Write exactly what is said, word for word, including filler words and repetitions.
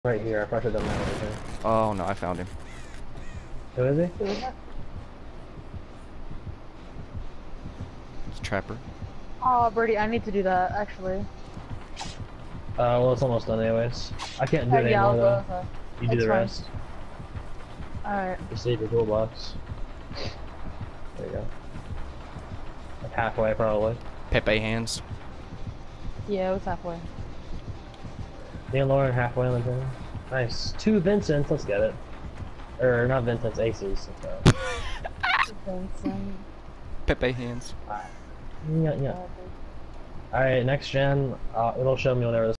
Right here, I probably should have done that right here. Oh no, I found him. Who is he? Who is it? It's Trapper. Oh, Birdie, I need to do that, actually. Uh, well, it's almost done anyways. I can't do Uh, it yeah, anymore I'll though. go with You do It's the fine. rest. Alright. Just save your toolbox. There you go. Like halfway, probably. Pepe hands. Yeah, it was halfway. Me and Lauren halfway on the thing. Nice. Two Vincents, let's get it. Or, not Vincents, aces. Let's go. Vincent. Pepe hands. Yeah, yeah. Alright, next gen, uh, it'll show me whenever this